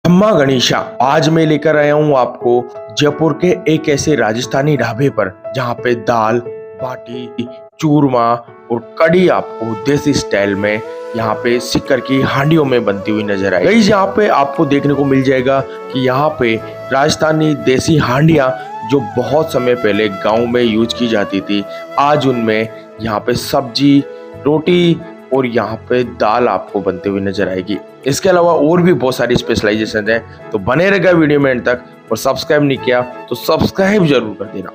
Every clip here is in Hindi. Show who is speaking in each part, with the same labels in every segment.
Speaker 1: अम्मा गणेशा, आज मैं लेकर आया हूँ आपको जयपुर के एक ऐसे राजस्थानी ढाबे पर जहाँ पे दाल बाटी चूरमा और कड़ी आपको देसी स्टाइल में यहाँ पे सिक्कर की हांडियों में बनती हुई नजर आएगी। यहाँ पे आपको देखने को मिल जाएगा कि यहाँ पे राजस्थानी देसी हांडियां जो बहुत समय पहले गांव में यूज की जाती थी, आज उनमें यहाँ पे सब्जी रोटी और यहाँ पे दाल आपको बनते हुए नजर आएगी। इसके अलावा और भी बहुत सारी स्पेशलाइजेशन है, तो बने रहेगा वीडियो में एंड तक। और सब्सक्राइब नहीं किया तो सब्सक्राइब जरूर कर देना।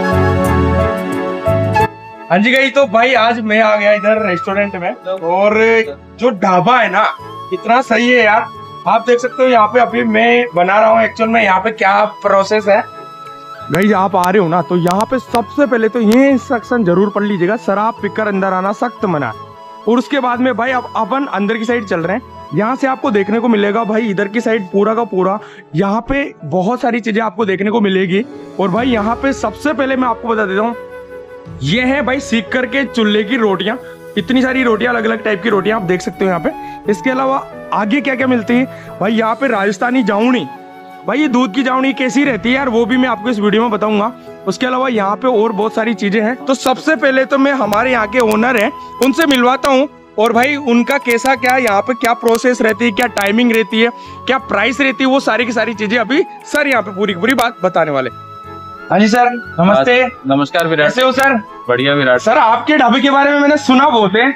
Speaker 2: हाँ जी गाइस, तो भाई आज मैं आ गया इधर रेस्टोरेंट में और जो ढाबा है ना इतना सही है यार। आप देख सकते हो यहाँ पे अभी मैं बना रहा हूँ। एक्चुअल में यहाँ पे क्या प्रोसेस है गाइस, आप आ रहे हो ना तो यहाँ पे सबसे पहले तो ये इंस्ट्रक्शन जरूर पढ़ लीजिएगा, शराब पीकर अंदर आना सख्त मना। और उसके बाद में भाई अब अपन अंदर की साइड चल रहे हैं। यहाँ से आपको देखने को मिलेगा भाई इधर की साइड पूरा का पूरा यहाँ पे बहुत सारी चीजें आपको देखने को मिलेगी। और भाई यहाँ पे सबसे पहले मैं आपको बता देता हूँ, ये है भाई सीकर के चूल्हे की रोटियां। इतनी सारी रोटियां, अलग अलग टाइप की रोटियां आप देख सकते हो यहाँ पे। इसके अलावा आगे क्या क्या मिलती है भाई, यहाँ पे राजस्थानी जाऊनी। भाई ये दूध की जाऊनी कैसी रहती है यार, वो भी मैं आपको इस वीडियो में बताऊंगा। उसके अलावा यहाँ पे और बहुत सारी चीजें हैं। तो सबसे पहले तो मैं हमारे यहाँ के ओनर हैं उनसे मिलवाता हूँ और भाई उनका कैसा क्या यहाँ पे क्या प्रोसेस रहती है, क्या टाइमिंग रहती है, क्या प्राइस रहती है, वो सारी की सारी चीजें अभी सर यहाँ पे पूरी की पूरी बात बताने वाले। हाँ जी सर, नमस्ते।
Speaker 3: नमस्कार विराट।
Speaker 2: कैसे हो सर?
Speaker 3: बढ़िया विराट।
Speaker 2: सर आपके ढाबे के बारे में मैंने सुना बहुत है,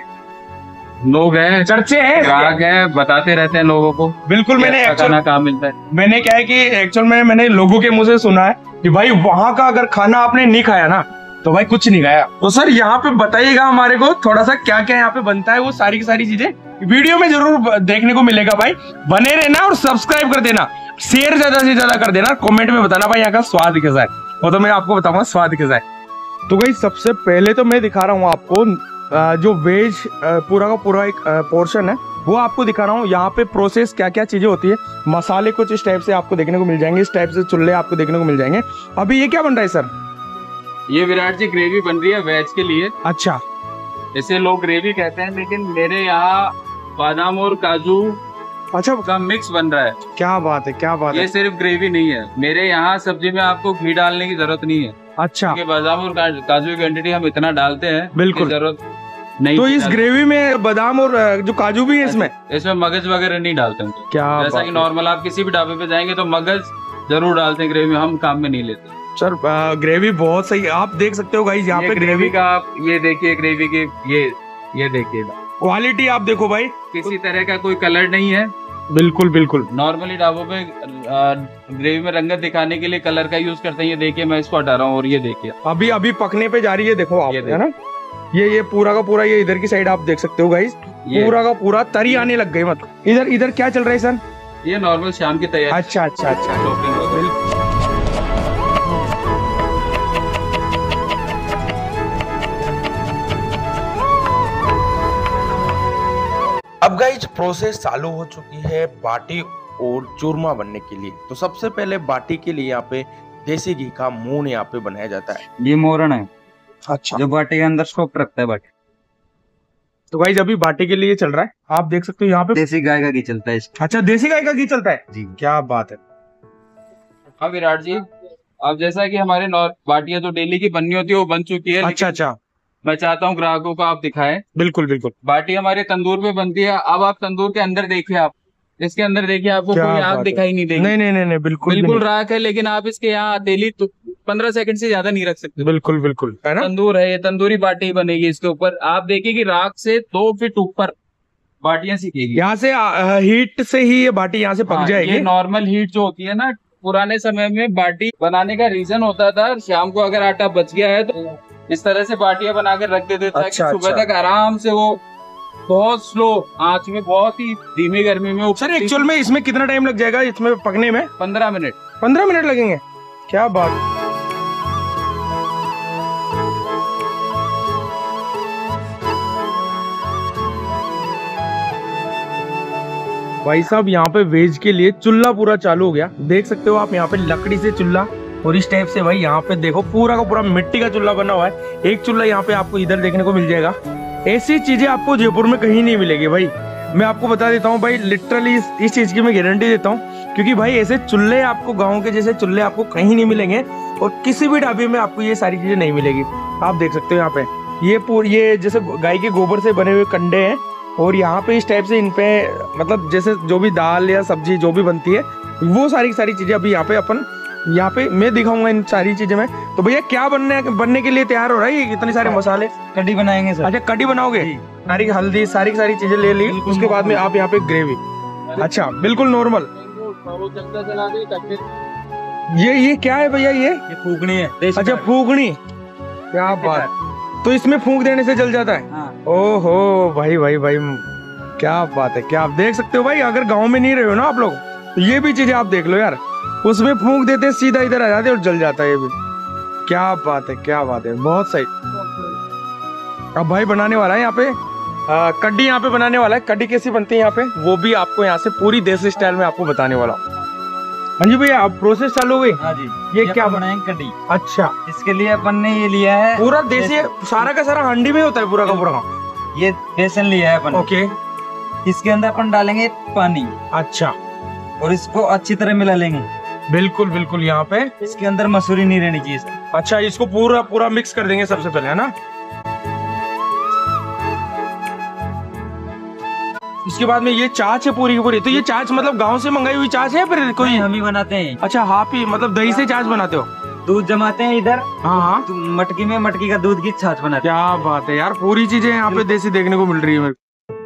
Speaker 3: लोग हैं,
Speaker 2: चर्चे हैं,
Speaker 3: ग्राहक हैं, बताते रहते हैं लोगों को।
Speaker 2: बिल्कुल। मैंने
Speaker 3: खाना कहाँ मिलता है,
Speaker 2: मैंने क्या है कि एक्चुअल में मैंने लोगों के मुंह से सुना है कि भाई वहाँ का अगर खाना आपने नहीं खाया ना तो भाई कुछ नहीं खाया। तो सर यहाँ पे बताइएगा हमारे को थोड़ा सा क्या क्या यहाँ पे बनता है, वो सारी की सारी चीजें वीडियो में जरूर देखने को मिलेगा। भाई बने रहना और सब्सक्राइब कर देना, शेयर ज्यादा से ज्यादा कर देना, कमेंट में बताना भाई यहाँ का स्वाद कैसा है, वो तो मैं आपको बताऊंगा स्वाद कैसा है। तो भाई सबसे पहले तो मैं दिखा रहा हूँ आपको जो वेज पूरा का पूरा एक पोर्शन है वो आपको दिखा रहा हूँ। यहाँ पे प्रोसेस क्या क्या चीजें होती है, मसाले कुछ इस टाइप से आपको देखने को मिल जाएंगे, इस टाइप से चूल्हे आपको देखने को मिल जाएंगे। अभी ये क्या बन रहा है सर?
Speaker 3: ये विराट जी ग्रेवी बन रही है वेज के लिए।
Speaker 2: अच्छा,
Speaker 3: इसे लोग ग्रेवी कहते हैं, लेकिन मेरे यहाँ बादाम और काजू
Speaker 2: अच्छा
Speaker 3: का मिक्स बन रहा है।
Speaker 2: क्या बात है, क्या बात है।
Speaker 3: ये सिर्फ ग्रेवी नहीं है, मेरे यहाँ सब्जी में आपको घी डालने की जरूरत नहीं है।
Speaker 2: अच्छा,
Speaker 3: क्योंकि बादाम और काजू की क्वांटिटी हम इतना डालते हैं,
Speaker 2: बिल्कुल
Speaker 3: जरूरत नहीं।
Speaker 2: तो इस ग्रेवी में बादाम और जो काजू भी है इसमें
Speaker 3: मगज वगैरह नहीं डालते हैं।
Speaker 2: क्या
Speaker 3: जैसा कि नॉर्मल आप किसी भी ढाबे पे जाएंगे तो मगज जरूर डालते हैं ग्रेवी में, हम काम में नहीं लेते।
Speaker 2: सर ग्रेवी बहुत सही, आप देख सकते हो गाइस यहाँ पे
Speaker 3: ग्रेवी का आप ये देखिए, ग्रेवी की ये देखिए
Speaker 2: क्वालिटी आप देखो भाई,
Speaker 3: किसी तरह का कोई कलर नहीं है।
Speaker 2: बिल्कुल बिल्कुल।
Speaker 3: नॉर्मली ढाबों पे ग्रेवी में रंगत दिखाने के लिए कलर का यूज करते हैं। ये देखिए मैं इसको हटा रहा हूँ और ये देखिए
Speaker 2: अभी अभी पकने पे जा रही है, देखो आप, है ना, ये पूरा का पूरा ये इधर की साइड आप देख सकते हो गाइस, पूरा का पूरा तरी आने लग गई। मतलब इधर इधर क्या चल रहा है सर?
Speaker 3: ये नॉर्मल शाम की तैयारी।
Speaker 2: अच्छा अच्छा अच्छा।
Speaker 1: अब गाइस प्रोसेस चालू हो चुकी है बाटी और चूरमा बनने के लिए। तो सबसे पहले बाटी के लिए यहाँ पे देसी घी का मून यहाँ पे बनाया जाता है।
Speaker 3: ये मोरन है,
Speaker 2: अच्छा,
Speaker 3: जो बाटी के अंदर स्टॉक रखता है बाटी।
Speaker 2: तो गाइस अभी बाटी के लिए चल रहा है, आप देख सकते हो यहाँ पे
Speaker 3: देसी गाय का घी चलता है।
Speaker 2: अच्छा, देसी गाय का घी चलता है जी, क्या बात है।
Speaker 3: हाँ विराट जी, अब जैसा कि हमारे बाटियां तो डेली की बननी होती है वो बन चुकी है।
Speaker 2: अच्छा अच्छा,
Speaker 3: मैं चाहता हूँ ग्राहकों को आप दिखाएं।
Speaker 2: बिल्कुल बिल्कुल।
Speaker 3: बाटी हमारे तंदूर पे बनती है। अब आप तंदूर के अंदर देखिए, आप इसके अंदर देखिए, आपको कोई आग दिखाई नहीं देगी।
Speaker 2: नहीं नहीं नहीं, बिल्कुल
Speaker 3: राख है, लेकिन आप इसके यहाँ हथेली 15 सेकंड से ज्यादा नहीं रख सकते।
Speaker 2: बिल्कुल बिल्कुल, है ना।
Speaker 3: तंदूर है, ये तंदूरी बाटी बनेगी। इसके ऊपर आप देखिए कि राख से 2 फीट ऊपर बाटियां सीखेगी।
Speaker 2: यहाँ से हीट से ही ये बाटी यहाँ से पक जाएगी।
Speaker 3: ये नॉर्मल हीट जो होती है ना, पुराने समय में बाटी बनाने का रीजन होता था शाम को अगर आटा बच गया है तो इस तरह से बाटियां बना कर रख देते थे।
Speaker 2: अच्छा,
Speaker 3: सुबह तक आराम से वो बहुत स्लो आंच में, बहुत ही धीमी गर्मी में।
Speaker 2: सर एक्चुअल में इसमें कितना टाइम लग जाएगा इसमें पकने में?
Speaker 3: 15 मिनट।
Speaker 2: 15 मिनट लगेंगे, क्या बात। भाई साहब यहाँ पे वेज के लिए चूल्हा पूरा चालू हो गया, देख सकते हो आप यहाँ पे लकड़ी से चूल्हा और इस टाइप से भाई यहाँ पे देखो पूरा का पूरा मिट्टी का चूल्हा बना हुआ है। एक चूल्हा यहाँ पे आपको इधर देखने को मिल जाएगा। ऐसी चीजें आपको जयपुर में कहीं नहीं मिलेगी भाई। मैं आपको बता देता हूँ भाई, लिटरली इस चीज की मैं गारंटी देता हूँ। क्योंकि भाई ऐसे चूल्हे आपको गाँव के जैसे चूल्हे आपको कहीं नहीं मिलेंगे और किसी भी ढाबे में आपको ये सारी चीजें नहीं मिलेगी। आप देख सकते हो यहाँ पे ये जैसे गाय के गोबर से बने हुए कंडे हैं और यहाँ पे इस टाइप से इन पे मतलब जैसे जो भी दाल या सब्जी जो भी बनती है वो सारी चीजें अभी यहाँ पे मैं दिखाऊंगा इन सारी चीजें में। तो भैया क्या बनने के लिए तैयार हो रहा है ये इतने सारे मसाले?
Speaker 3: कढ़ी बनाएंगे सर।
Speaker 2: अच्छा कढ़ी बनाओगे? सारी हल्दी सारी चीजें ले ली, उसके बाद में आप यहाँ पे ग्रेवी। अच्छा बिल्कुल नॉर्मल। ये क्या है भैया? ये
Speaker 3: फूकनी है।
Speaker 2: अच्छा फूकनी, क्या बात। तो इसमें फूंक देने से जल जाता है?
Speaker 3: हाँ।
Speaker 2: ओहो भाई क्या बात है। क्या आप देख सकते हो भाई, अगर गांव में नहीं रहे हो ना आप लोग तो ये भी चीजें आप देख लो यार, उसमें फूंक देते सीधा इधर आ जाते और जल जाता है ये भी। क्या बात है, बहुत सही। अब भाई बनाने वाला है यहाँ पे कड्डी, यहाँ पे बनाने वाला है। कड्डी कैसी बनती है यहाँ पे वो भी आपको यहाँ से पूरी देसी स्टाइल में आपको बताने वाला हूँ। हाँ जी भैया, अब प्रोसेस चालू हो गई।
Speaker 3: हाँ जी,
Speaker 2: ये क्या
Speaker 3: बनाएंगे? कढ़ी।
Speaker 2: अच्छा,
Speaker 3: इसके लिए अपन ने ये लिया है
Speaker 2: पूरा देसी, सारा का सारा हांडी में होता है पूरा का पूरा?
Speaker 3: ये बेसन लिया है अपन।
Speaker 2: ओके।
Speaker 3: इसके अंदर अपन डालेंगे पानी।
Speaker 2: अच्छा,
Speaker 3: और इसको अच्छी तरह मिला लेंगे।
Speaker 2: बिल्कुल यहाँ पे
Speaker 3: इसके अंदर मसूरी नहीं रहनी चाहिए।
Speaker 2: अच्छा, इसको पूरा मिक्स कर देंगे सबसे पहले, है ना? इसके बाद में ये छाछ है पूरी की पूरी। तो ये छाछ मतलब गांव से मंगाई हुई छाछ है फिर कोई?
Speaker 3: हम ही बनाते हैं।
Speaker 2: अच्छा, आप ही मतलब दही से छाछ बनाते हो?
Speaker 3: दूध जमाते हैं इधर।
Speaker 2: हाँ।
Speaker 3: तो मटकी का दूध की छाछ बनाते हैं।
Speaker 2: क्या बात है यार, पूरी चीजें यहाँ पे देसी देखने को मिल रही है मेरे को।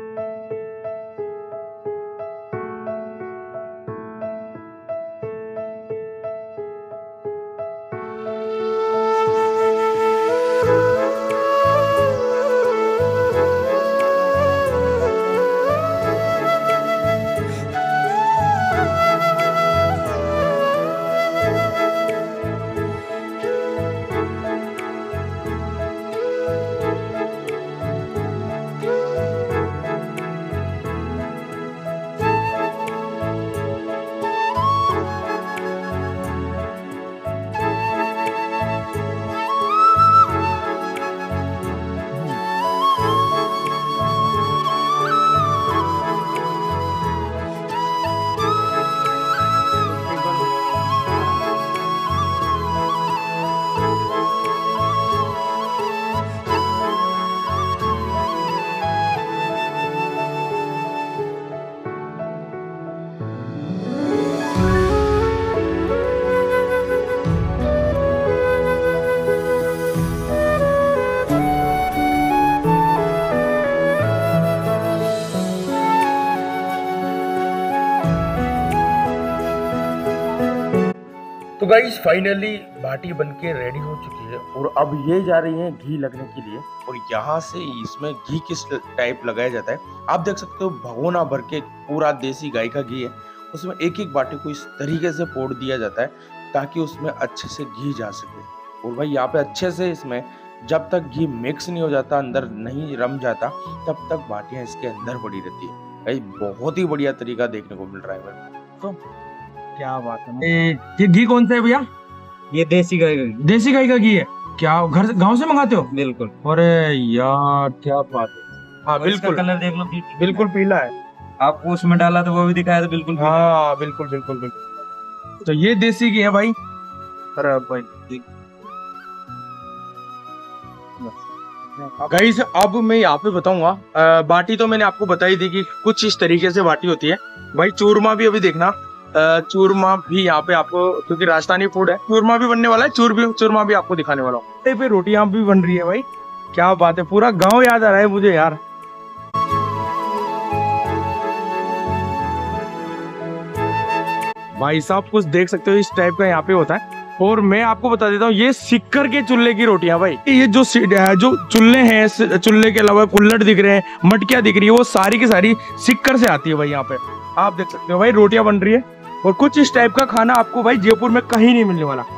Speaker 2: तो गाइस फाइनली बाटी बनके रेडी हो चुकी है और अब ये जा रही है घी लगने के लिए। और यहाँ से इसमें घी किस टाइप लगाया जाता है आप देख सकते हो। भगोना भर के पूरा देसी गाय का घी है, उसमें एक एक बाटी को इस तरीके से फोड़ दिया जाता है ताकि उसमें अच्छे से घी जा सके। और भाई यहाँ पे अच्छे से इसमें जब तक घी मिक्स नहीं हो जाता, अंदर नहीं रम जाता, तब तक बाटियां इसके अंदर पड़ी रहती है। भाई बहुत ही बढ़िया तरीका देखने को मिल रहा है मेरे को। क्या बात है। ये घी कौन सा है भैया?
Speaker 3: ये देसी गाय का घी।
Speaker 2: देसी गाय का घी है क्या? घर गांव से मंगाते हो?
Speaker 3: बिल्कुल।
Speaker 2: अरे यार क्या बात है। हाँ बिल्कुल,
Speaker 3: कलर देख लो,
Speaker 2: बिल्कुल पीला है।
Speaker 3: आपको उसमें डाला तो वो भी दिखाया था। बिल्कुल।
Speaker 2: हाँ बिल्कुल। तो ये देसी घी है भाई। अरे भाई गाइस, अब मैं यहाँ पे बताऊंगा। बाटी तो मैंने आपको बताई दी कि कुछ इस तरीके से बाटी होती है। भाई चूरमा भी अभी देखना, चूरमा भी यहाँ पे आपको, क्योंकि राजस्थानी फूड है, चूरमा भी बनने वाला है। चूरमा भी आपको दिखाने वाला हूँ। पे रोटियां भी बन रही है भाई, क्या बात है। पूरा गांव याद आ रहा है मुझे यार। भाई साहब कुछ देख सकते हो इस टाइप का यहाँ पे होता है। और मैं आपको बता देता हूँ, ये सिक्कर के चूल्हे की रोटियां भाई। ये जो चूल्हे हैं, चूल्हे के अलावा कुल्हड़ दिख रहे हैं, मटकियां दिख रही है, वो सारी की सारी सिक्कर से आती है भाई। यहाँ पे आप देख सकते हो भाई रोटियां बन रही है। और कुछ इस टाइप का खाना आपको भाई जयपुर में कहीं नहीं मिलने वाला।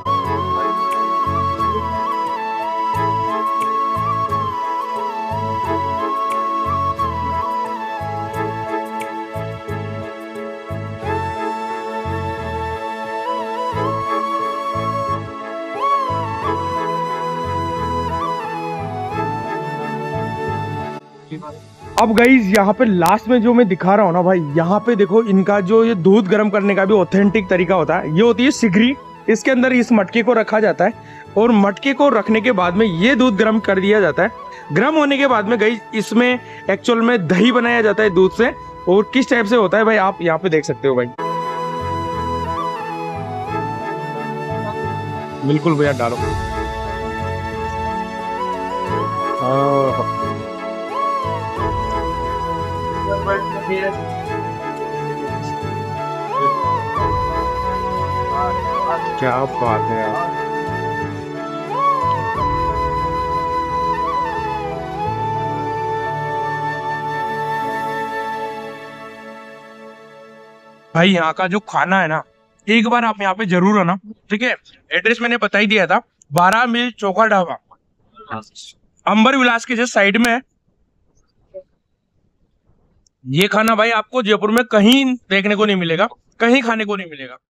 Speaker 2: अब गाइस यहाँ पे लास्ट में जो मैं दिखा रहा हूँ ना भाई, यहाँ पे देखो इनका जो ये दूध गर्म करने का भी ऑथेंटिक तरीका होता है। ये होती है सिगरी, इसके अंदर इस मटके को रखा जाता है और मटके को रखने के बाद में ये दूध गर्म कर दिया जाता है। गर्म होने के बाद में गाइस इसमें एक्चुअल में दही बनाया जाता है दूध से। और किस टाइप से होता है भाई आप यहाँ पे देख सकते हो भाई। बिल्कुल भैया डालो। क्या बात है यार। भाई यहाँ का जो खाना है ना, एक बार आप यहाँ पे जरूर आना, ठीक है। एड्रेस मैंने बता ही दिया था, 12 मील चौका ढाबा, अंबर विलास के जस्ट साइड में है। ये खाना भाई आपको जयपुर में कहीं देखने को नहीं मिलेगा, कहीं खाने को नहीं मिलेगा।